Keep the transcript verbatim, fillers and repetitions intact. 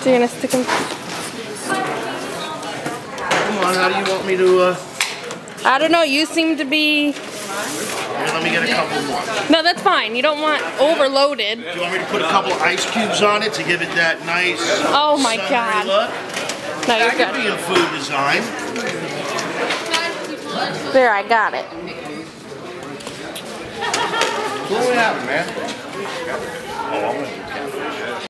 So you're gonna stick them. Come on, how do you want me to, uh... I don't know, you seem to be... Here, let me get a couple more. No, that's fine. You don't want overloaded. Do you want me to put a couple ice cubes on it to give it that nice... Oh my God. Look? No, you're that good. could be in food design. There, I got it. What do we have, man? Oh, I'm gonna do